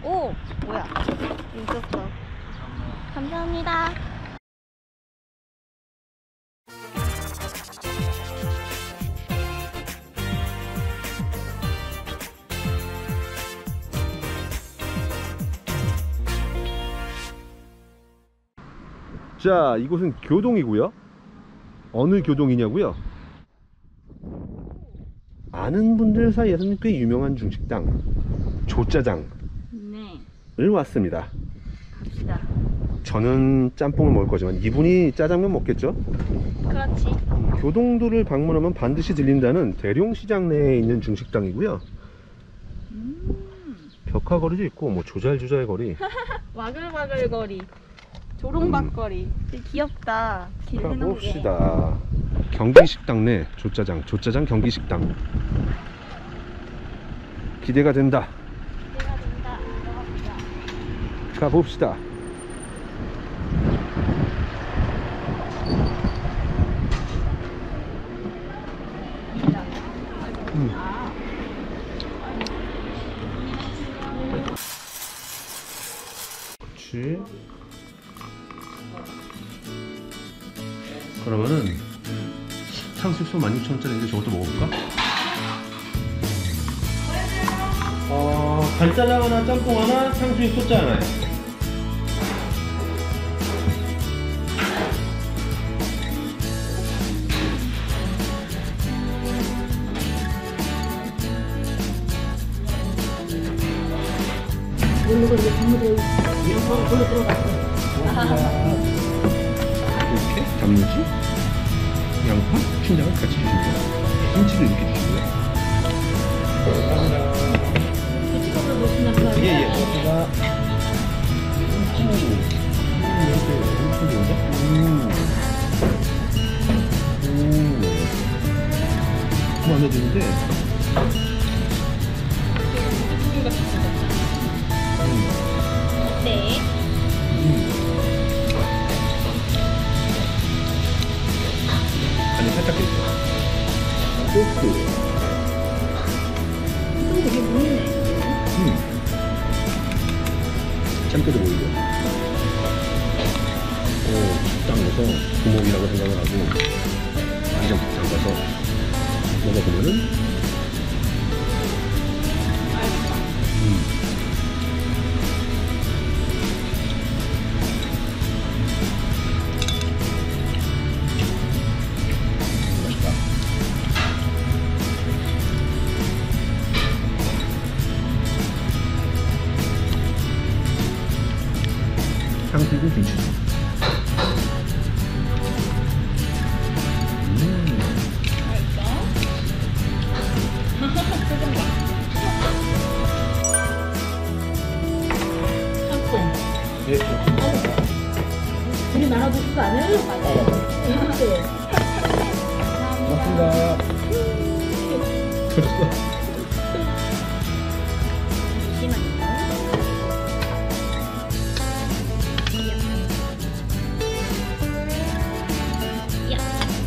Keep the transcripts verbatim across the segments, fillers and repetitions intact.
오! 뭐야? 있었어. 감사합니다. 자, 이곳은 교동이고요. 어느 교동이냐고요? 아는 분들 사이에서는 꽤 유명한 중식당 조짜장을 네. 왔습니다. 갑시다. 저는 짬뽕을 먹을 거지만 이분이 짜장면 먹겠죠? 그렇지. 교동도를 방문하면 반드시 들린다는 대룡시장 내에 있는 중식당이고요. 음. 벽화거리도 있고 뭐 조잘조잘 거리. 와글와글 거리. 조롱박거리. 음. 되게 귀엽다. 길 해놓은 게. 가봅시다. 경기식당 내 조짜장, 조짜장 경기식당. 기대가 된다. 기대가 된다. 들어갑시다. 가봅시다. 음. 그렇지. 그러면은 탕수육소 만 육천 원짜리인데 저것도 먹어볼까? 어... 간짜장 하나, 짬뽕 하나, 탕수육 소짜 하나요. 이걸로 이제 전부 다 걸로 들어갔어. 이렇게 단무지, 양파, 춘장을 같이 주시고요. 김치도 이렇게 주시고요. 찍어서 놓으시나 봐요. 예, 예. 고맙습니다. 마음에 드는데. 네. 아니, 살짝 됐어. 소스. 이거 되게 무있네. 음. 참깨도 보이죠? 오, 딱 넣어서 구멍이라고 생각을 하고 완전 담가서 먹어보면은 음. 맛있다. 탕수육은 김치죠. 음. 짬뽕. 예, 좋습니다. 우리 나눠주신 거 아니에요? 맞아요. 네. 고맙습니다. 그랬어. 잠시만요. 야.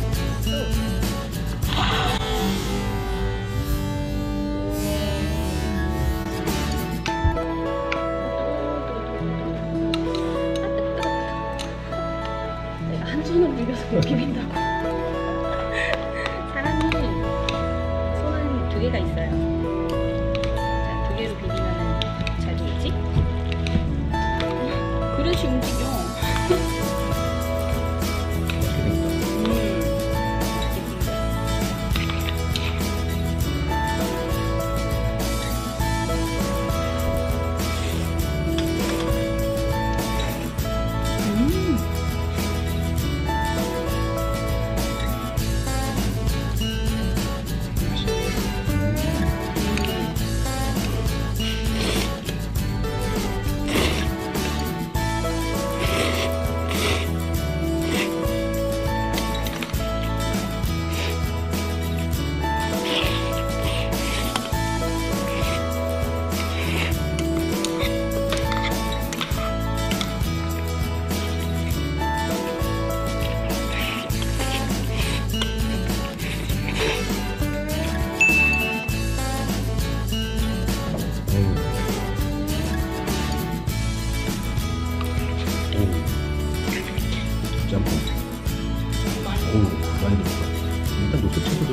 내가 한 손으로 비벼서 못 비빈다고. 사람이 손은 두 개가 있어요. 자, 두 개로 비비면은 잘 되겠지? 그릇이 움직여. 맛있게 생겼다. 음, 맛있게 생겼어. 음.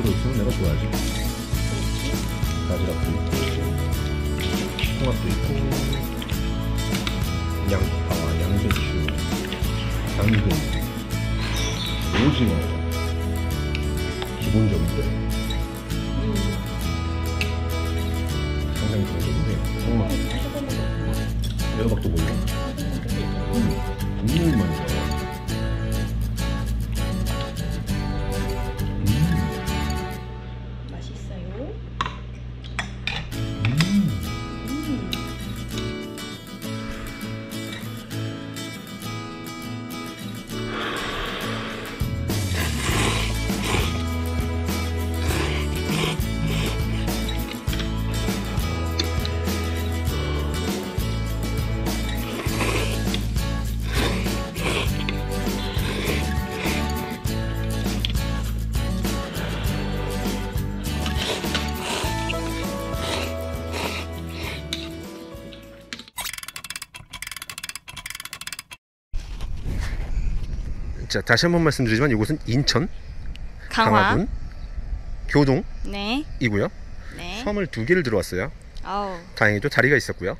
있으면 내가 좋아하지. 바지락도 있고, 홍합도 있고, 양파, 양배추, 당근, 오징어. 기본적인데 음. 상당히 기본적인데 정말 애호박도 보이고 음, 국물만 있어. 맛있어요. 음. 음. 자, 다시 한번 말씀드리지만 이곳은 인천 강화. 강화군 교동이고요. 네. 네. 섬을 두 개를 들어왔어요. 아우. 다행히도 다리가 있었고요.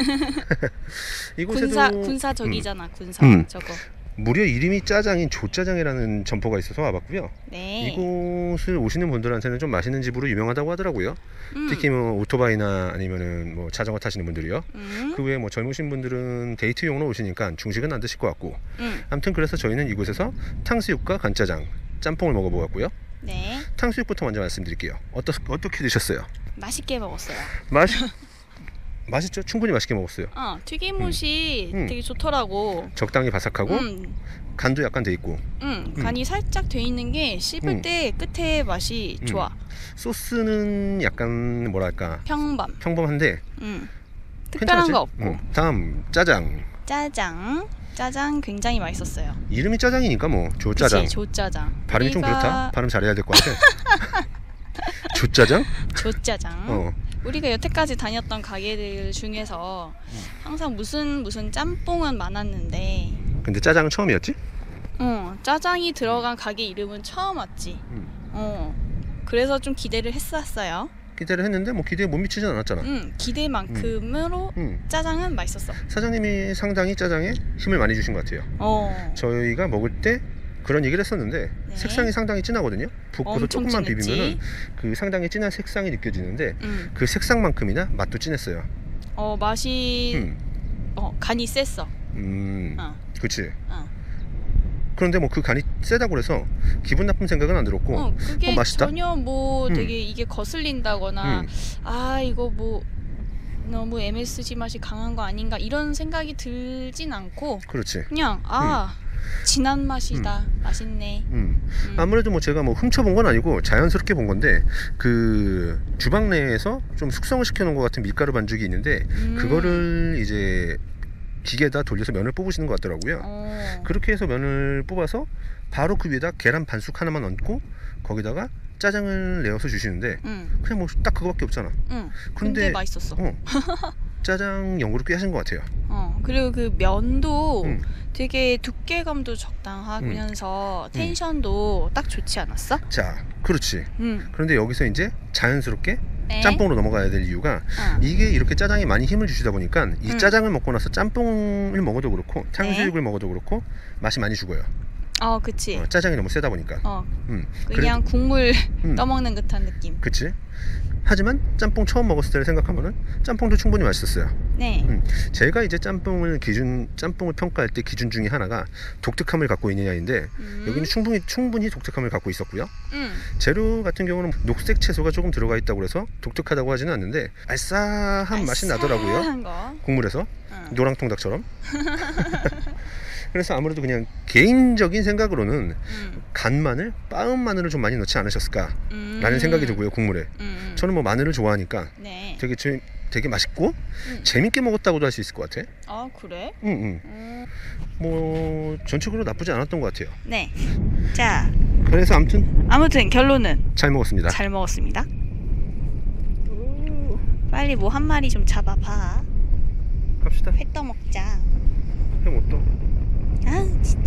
이곳에도 군사 군사 저기잖아. 군사 음. 저거. 무려 이름이 짜장인 조짜장이라는 점포가 있어서 와봤고요. 네. 이곳을 오시는 분들한테는 좀 맛있는 집으로 유명하다고 하더라고요. 음. 특히 뭐 오토바이나 아니면은 뭐 자전거 타시는 분들이요. 음. 그 외에 뭐 젊으신 분들은 데이트용으로 오시니까 중식은 안 드실 것 같고. 음. 아무튼 그래서 저희는 이곳에서 탕수육과 간짜장, 짬뽕을 먹어보았고요. 네. 탕수육부터 먼저 말씀드릴게요. 어떠, 어떻게 드셨어요? 맛있게 먹었어요. 맛 맛있죠? 충분히 맛있게 먹었어요. 어, 튀김옷이 음. 음. 되게 좋더라고. 적당히 바삭하고 음. 간도 약간 돼 있고. 음, 음. 간이 살짝 돼 있는 게 씹을 음. 때 끝에 맛이 음. 좋아. 소스는 약간 뭐랄까 평범. 평범한데 음. 특별한 괜찮았지? 거 없고. 응. 다음 짜장. 짜장. 짜장 굉장히 맛있었어요. 이름이 짜장이니까 뭐 조짜장. 그치, 조짜장. 발음이 좀 우리가- 그렇다. 발음 잘해야 될 것 같아. 조짜장? 조짜장. 어. 우리가 여태까지 다녔던 가게들 중에서 항상 무슨 무슨 짬뽕은 많았는데, 근데 짜장은 처음이었지? 어, 짜장이 들어간 가게 이름은 처음 왔지. 음. 어. 그래서 좀 기대를 했었어요. 기대를 했는데 뭐 기대에 못 미치진 않았잖아. 음, 기대만큼으로 음. 짜장은 맛있었어. 사장님이 상당히 짜장에 힘을 많이 주신 것 같아요. 어. 저희가 먹을 때 그런 얘기를 했었는데 네. 색상이 상당히 진하거든요. 붓고서 엄청 조금만 진했지. 비비면은 그 상당히 진한 색상이 느껴지는데 음. 그 색상만큼이나 맛도 진했어요. 어, 맛이 음, 어, 간이 셌어. 음, 어. 그렇지. 어. 그런데 뭐 그 간이 세다고 그래서 기분 나쁜 생각은 안 들었고, 어, 그게 어, 맛있다? 전혀 뭐 음. 되게 이게 거슬린다거나 음, 아, 이거 뭐 너무 엠에스지 맛이 강한 거 아닌가 이런 생각이 들진 않고 그렇지. 그냥 아, 진한 맛이다. 맛있네. 음. 음. 아무래도 뭐 제가 뭐 훔쳐본 건 아니고 자연스럽게 본 건데 그 주방 내에서 좀 숙성을 시켜놓은 것 같은 밀가루 반죽이 있는데 음. 그거를 이제 기계에다 돌려서 면을 뽑으시는 것 같더라고요. 어. 그렇게 해서 면을 뽑아서 바로 그 위에다 계란 반숙 하나만 얹고 거기다가 짜장을 내어서 주시는데 응. 그냥 뭐 딱 그거밖에 없잖아. 응. 근데, 근데 맛있었어. 어, 짜장 연구를 꽤 하신 것 같아요. 어. 그리고 그 면도 음. 되게 두께감도 적당하면서 음. 텐션도 딱 좋지 않았어? 자, 그렇지. 응. 그런데 여기서 이제 자연스럽게 네. 짬뽕으로 넘어가야 될 이유가 어. 이게 이렇게 짜장이 많이 힘을 주시다 보니까 이 음. 짜장을 먹고 나서 짬뽕을 먹어도 그렇고 탕수육을 먹어도 그렇고 맛이 많이 죽어요. 어, 그치. 어, 짜장이 너무 세다 보니까. 어. 음. 그냥 국물 음. 떠먹는 듯한 느낌. 그치? 하지만 짬뽕 처음 먹었을 때를 생각하면은 짬뽕도 충분히 맛있었어요. 네. 음. 제가 이제 짬뽕을 기준 짬뽕을 평가할 때 기준 중에 하나가 독특함을 갖고 있느냐인데 음. 여기는 충분히 충분히 독특함을 갖고 있었고요. 음. 재료 같은 경우는 녹색 채소가 조금 들어가 있다고 해서 독특하다고 하지는 않는데 알싸한 맛이 나더라고요. 알싸한 거. 국물에서 응. 노랑통닭처럼. 그래서 아무래도 그냥 개인적인 생각으로는 음. 간 마늘, 빻은 마늘을 좀 많이 넣지 않으셨을까 음. 라는 생각이 들고요. 국물에. 음. 저는 뭐 마늘을 좋아하니까 네. 되게 재, 되게 맛있고 음. 재밌게 먹었다고도 할 수 있을 것 같아. 아, 그래? 응, 응. 음. 뭐 전체적으로 나쁘지 않았던 것 같아요. 네. 자, 그래서 아무튼 아무튼 결론은 잘 먹었습니다. 잘 먹었습니다. 빨리 뭐 한 마리 좀 잡아봐. 갑시다. 회 떠먹자. 해 못 떠. 아, 진짜.